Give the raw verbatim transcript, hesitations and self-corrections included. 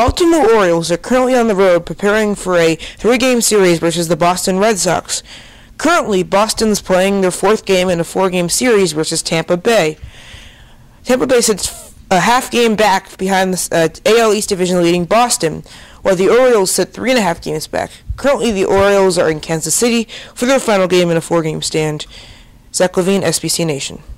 Baltimore Orioles are currently on the road preparing for a three-game series versus the Boston Red Sox. Currently, Boston's playing their fourth game in a four-game series versus Tampa Bay. Tampa Bay sits a half game back behind the uh, A L East Division leading Boston, while the Orioles sit three and a half games back. Currently, the Orioles are in Kansas City for their final game in a four-game stand. Zach Levine, S B C Nation.